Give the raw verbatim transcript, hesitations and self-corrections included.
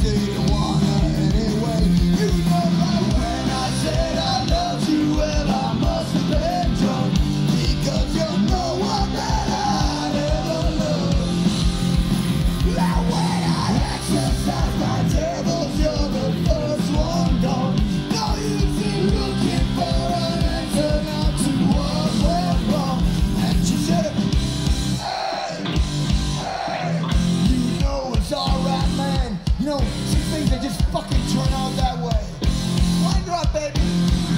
do you wanna anyway? You know that when I said I loved you, well, I must have been drunk, because you're no one that I'd ever loved. That when I exercise my devils, you're the first one gone. No use in looking for an answer now to what went wrong. And she said, hey, hey, you know it's alright, man. You know, some things they just fucking turn out that way. Wind her up, baby.